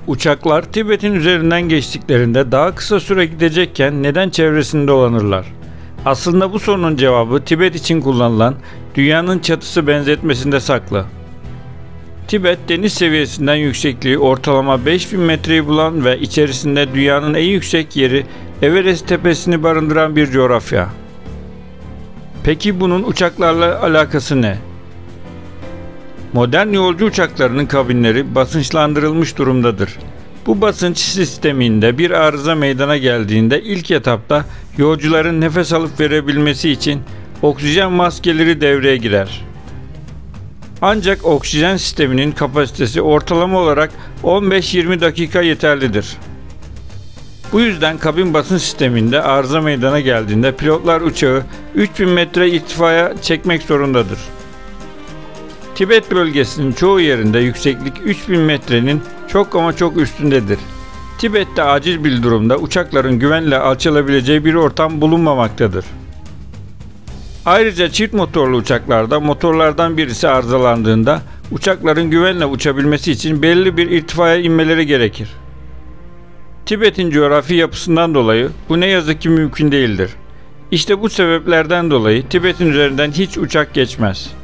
Uçaklar Tibet'in üzerinden geçtiklerinde daha kısa süre gidecekken neden çevresinde dolanırlar? Aslında bu sorunun cevabı Tibet için kullanılan dünyanın çatısı benzetmesinde saklı. Tibet deniz seviyesinden yüksekliği ortalama 5000 metreyi bulan ve içerisinde dünyanın en yüksek yeri Everest tepesini barındıran bir coğrafya. Peki bunun uçaklarla alakası ne? Modern yolcu uçaklarının kabinleri basınçlandırılmış durumdadır. Bu basınç sisteminde bir arıza meydana geldiğinde ilk etapta yolcuların nefes alıp verebilmesi için oksijen maskeleri devreye girer. Ancak oksijen sisteminin kapasitesi ortalama olarak 15-20 dakika yeterlidir. Bu yüzden kabin basınç sisteminde arıza meydana geldiğinde pilotlar uçağı 3000 metre irtifaya çekmek zorundadır. Tibet bölgesinin çoğu yerinde yükseklik 3000 metrenin çok ama çok üstündedir. Tibet'te acil bir durumda uçakların güvenle alçalabileceği bir ortam bulunmamaktadır. Ayrıca çift motorlu uçaklarda motorlardan birisi arızalandığında uçakların güvenle uçabilmesi için belirli bir irtifaya inmeleri gerekir. Tibet'in coğrafi yapısından dolayı bu ne yazık ki mümkün değildir. İşte bu sebeplerden dolayı Tibet'in üzerinden hiç uçak geçmez.